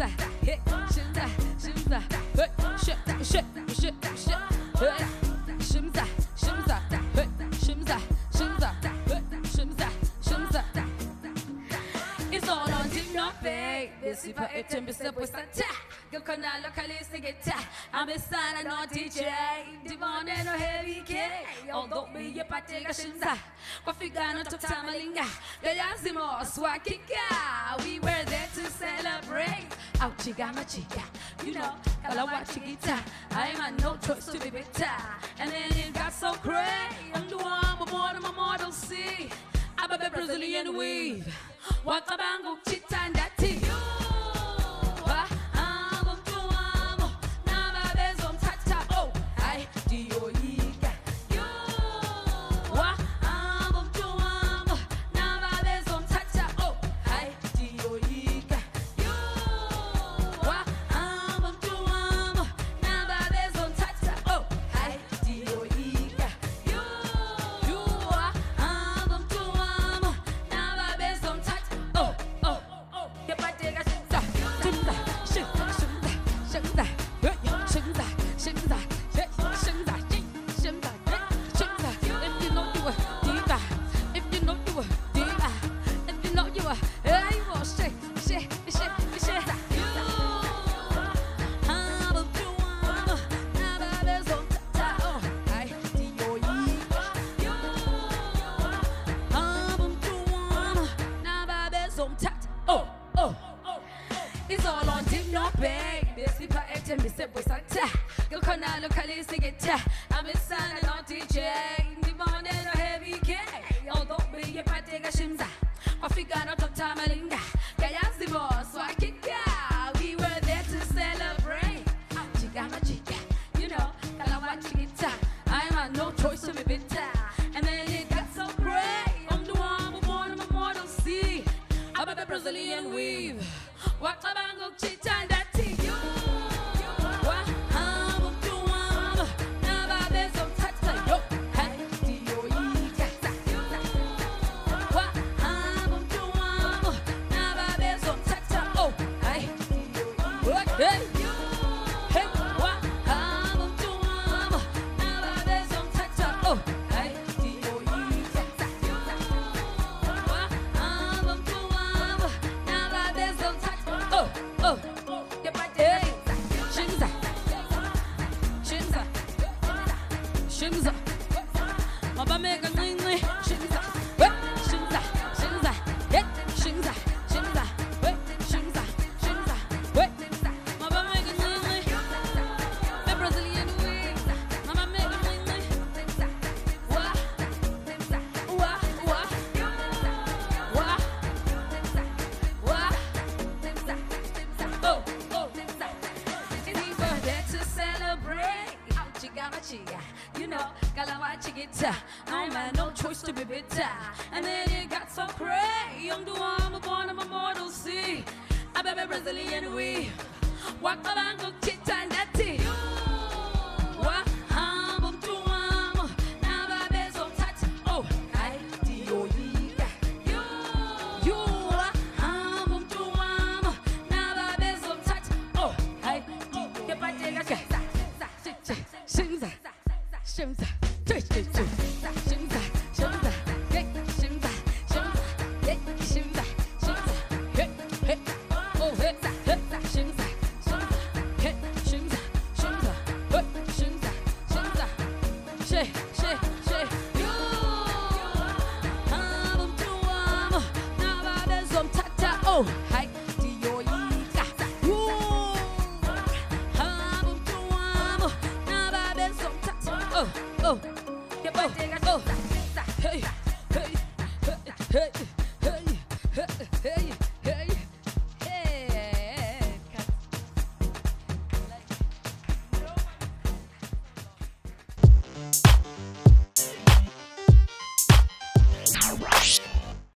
kaShimza, hey, Shimza, Shimza, hey, shit, shit, shit, shit, hey, Shimza, Shimza, hey, Shimza, Shimza, hey, Shimza, Shimza. It's all on DSTV. Busiswa Performs. Go canal localist get I'm a son and not DJ. Devon and no heavy K. Although me a pate kaShimza. Wafigano to Tamalinga. The Yazimo Swakika. We were there to celebrate. Out chiga chica. You know, I watch guitar. I'm a no choice to be bitter. And then it got so crazy. I'm the one more than my model C. I'm a Brazilian weave. What a bango chit and that tea. It's all on DSTV. Busiswa Performs. Go canal localist get I'm a son and not DJ. Devon and no heavy K. Although me a pate kaShimza. Wafigano to Tamalinga. The Yazimo Swakika. We were there to celebrate. Chica chica. You know, I watch guitar. I'm a no choice to be bitter. And then it got so great. I'm the one born in my model C. I'm a Brazilian weave. What a bango chit and that tea. Shimza, Mama make a ling, Shimza, Shimza, Shimza, Shimza, Shimza, Shimza, Shimza, Mama make a ling, the Brazilian way, Mama make a ling, wah, wah, wah, wah, wah, oh, oh, we were there to celebrate. Chica. You know, watch guitar. I'm a no choice to be bitter. And then it got so crazy. I'm the one born in my model C. I'm a Brazilian weave. Walk around, go chit and that tea. Shimza, Shimza,